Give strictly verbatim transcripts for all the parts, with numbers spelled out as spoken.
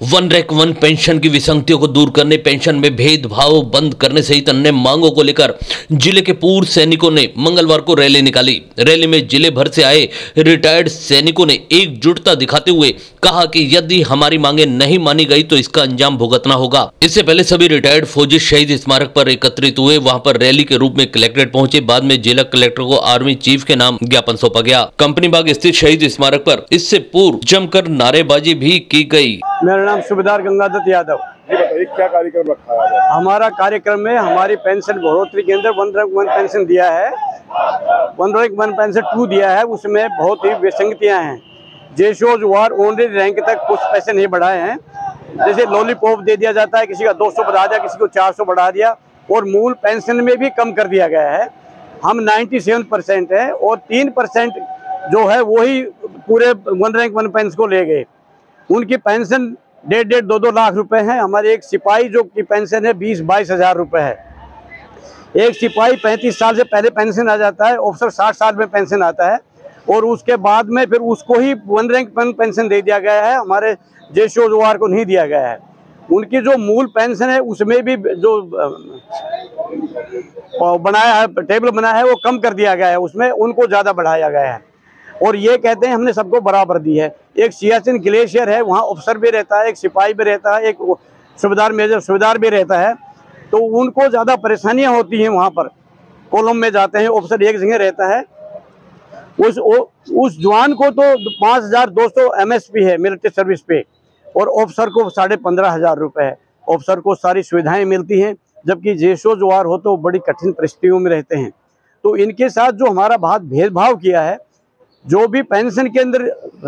One rank one pension की विसंगतियों को दूर करने, पेंशन में भेदभाव बंद करने सहित अन्य मांगों को लेकर जिले के पूर्व सैनिकों ने मंगलवार को रैली निकाली। रैली में जिले भर से आए रिटायर्ड सैनिकों ने एकजुटता दिखाते हुए कहा कि यदि हमारी मांगे नहीं मानी गई तो इसका अंजाम भुगतना होगा। इससे पहले सभी रिटायर्ड फौजी शहीद स्मारक पर एकत्रित हुए। वहां पर रैली के रूप में कलेक्ट्रेट पहुंचे। बाद में जिला कलेक्टर को आर्मी चीफ के नाम ज्ञापन सौंपा गया। कंपनी बाग स्थित शहीद स्मारक पर इससे पूर्व जमकर नारेबाजी भी की गई। मेरा नाम सूबेदार गंगादत्त यादव। क्या कार्यक्रम रखा है? हमारा कार्यक्रम में हमारी पेंशन बढ़ोतरी के अंदर वन रैंक वन पेंशन दिया है, one rank one pension two दिया है। उसमें बहुत ही विसंगतियां हैं। जेशोज वार ओनरी रैंक तक कुछ पैसे नहीं बढ़ाए हैं। जैसे लॉलीपॉप दे दिया जाता है, किसी का दो सौ बढ़ा दिया, किसी को चार सौ बढ़ा दिया, और मूल पेंशन में भी कम कर दिया गया है। हम सत्तानवे परसेंट है और तीन परसेंट जो है वही पूरे वन रैंक वन पेंशन को ले गए। उनकी पेंशन डेढ़ डेढ़ दो दो लाख रुपए है। हमारे एक सिपाही जो की पेंशन है बीस बाईस हजार रुपए है। एक सिपाही पैंतीस साल से पहले पेंशन आ जाता है, ऑफिसर साठ साल में पेंशन आता है, और उसके बाद में फिर उसको ही वन रैंक वन पेंशन दे दिया गया है। हमारे जेशोज वार को नहीं दिया गया है। उनकी जो मूल पेंशन है उसमें भी जो बनाया है, टेबल बनाया है, वो कम कर दिया गया है। उसमें उनको ज़्यादा बढ़ाया गया है। और ये कहते हैं हमने सबको बराबर दी है। एक सियाचिन ग्लेशियर है, वहाँ अफसर भी रहता है, एक सिपाही भी रहता है, एक सूबेदार मेजर सूबेदार भी रहता है, तो उनको ज़्यादा परेशानियाँ होती हैं। वहाँ पर कॉलम में जाते हैं, अफसर एक जगह रहता है। उस उस जवान को तो पाँच हजार दो सौ एम एस पी है मिलिट्री सर्विस पे, और अफसर को साढ़े पंद्रह हजार रुपये है। अफसर को सारी सुविधाएँ मिलती हैं, जबकि जेशोज वार हो तो बड़ी कठिन परिस्थितियों में रहते हैं। तो इनके साथ जो हमारा बहुत भेदभाव किया है, जो भी पेंशन के अंदर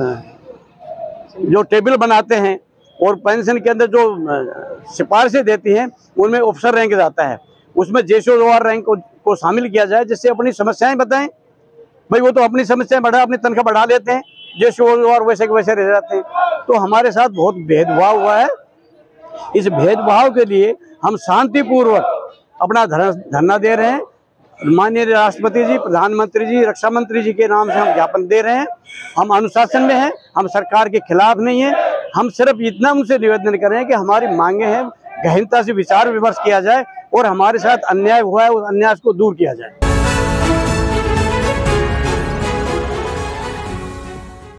जो टेबल बनाते हैं और पेंशन के अंदर जो सिफारिशें देती हैं, उनमें अफसर रैंक जाता है। उसमें जेशोज वार रैंक को, को शामिल किया जाए, जिससे अपनी समस्याएं बताएं। भाई वो तो अपनी समस्याएं बढ़ा अपनी तनख्वाह बढ़ा लेते हैं, जेशोज वार वैसे के वैसे रह जाते हैं। तो हमारे साथ बहुत भेदभाव हुआ है। इस भेदभाव के लिए हम शांतिपूर्वक अपना धरना दे रहे हैं। माननीय राष्ट्रपति जी, प्रधानमंत्री जी, रक्षा मंत्री जी के नाम से हम ज्ञापन दे रहे हैं। हम अनुशासन में हैं, हम सरकार के खिलाफ नहीं हैं। हम सिर्फ इतना उनसे निवेदन कर रहे हैं कि हमारी मांगे हैं, गहनता से विचार विमर्श किया जाए और हमारे साथ अन्याय हुआ है उस अन्याय को दूर किया जाए।